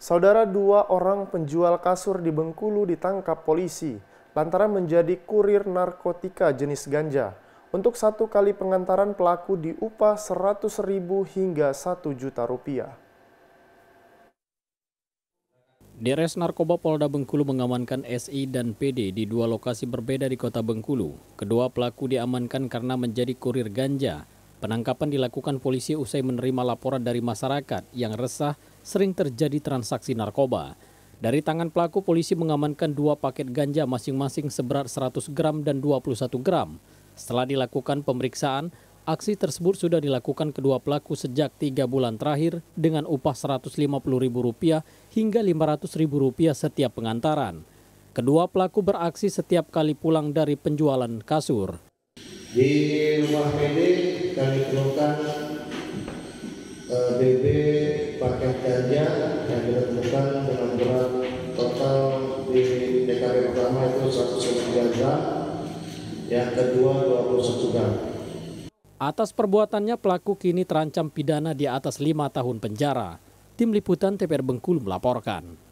Saudara, dua orang penjual kasur di Bengkulu ditangkap polisi lantaran menjadi kurir narkotika jenis ganja. Untuk satu kali pengantaran pelaku diupah Rp100.000 hingga Rp1 juta. Deres Narkoba Polda Bengkulu mengamankan SI dan PD di dua lokasi berbeda di kota Bengkulu. Kedua pelaku diamankan karena menjadi kurir ganja. Penangkapan dilakukan polisi usai menerima laporan dari masyarakat yang resah sering terjadi transaksi narkoba. Dari tangan pelaku, polisi mengamankan 2 paket ganja masing-masing seberat 100 gram dan 21 gram. Setelah dilakukan pemeriksaan, aksi tersebut sudah dilakukan kedua pelaku sejak 3 bulan terakhir dengan upah Rp150.000 hingga Rp500.000 setiap pengantaran. Kedua pelaku beraksi setiap kali pulang dari penjualan kasur. Di rumah PD kami temukan BB paket ganja yang ditemukan dengan berat total di TKP pertama itu 103 gram, yang kedua 21 gram. Atas perbuatannya pelaku kini terancam pidana di atas 5 tahun penjara. Tim Liputan TPR Bengkulu melaporkan.